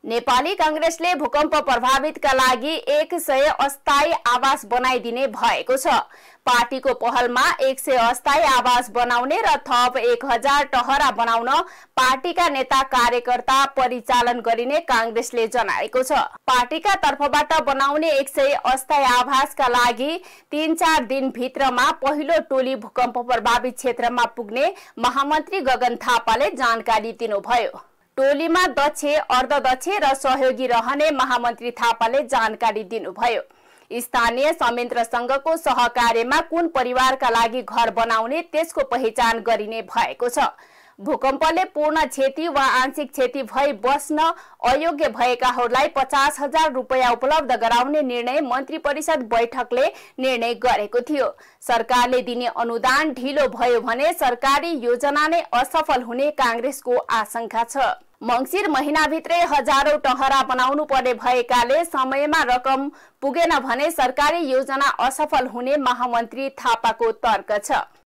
नेपाली कांग्रेसले भूकम्प प्रभावितका लागि 100 अस्थायी आवास बनाइदिने भएको छ। पार्टीको पहलमा 100 अस्थायी आवास बनाउने र थप 1000 टहरा बनाउन पार्टीका नेता कार्यकर्ता परिचालन गरिने कांग्रेसले जनाएको छ। पार्टीका तर्फबाट बनाउने 100 अस्थायी आवासका लागि 3-4 दिन भित्रमा पहिलो टोली भूकम्प प्रभावित क्षेत्रमा पुग्ने महामन्त्री गगन थापाले जानकारी दिनुभयो। टोलीमा दक्ष, अर्धदक्ष र सहयोगी रहने महामन्त्री थापाले जानकारी दिनुभयो। स्थानीय संयन्त्र संघको सहकार्यमा कुन परिवारका लागि घर बनाउने त्यसको पहिचान गरिने भएको छ। भूकम्पले पूर्ण क्षति वा आंशिक क्षति भई बस्न अयोग्य भएकाहरूलाई 50,000 रुपैयाँ उपलब्ध गराउने निर्णय मन्त्री परिषद बैठकले निर्णय गरेको थियो। सरकारले दिने अनुदान ढिलो भयो भने सरकारी योजना नै असफल हुने कांग्रेसको आशंका छ। मंसिर महिनाभित्रै हजारौं टहरा बनाउनु पर्ने भएकाले समयमा रकम पुगेन भने सरकारी योजना असफल हुने महामन्त्री थापाको तर्क छ।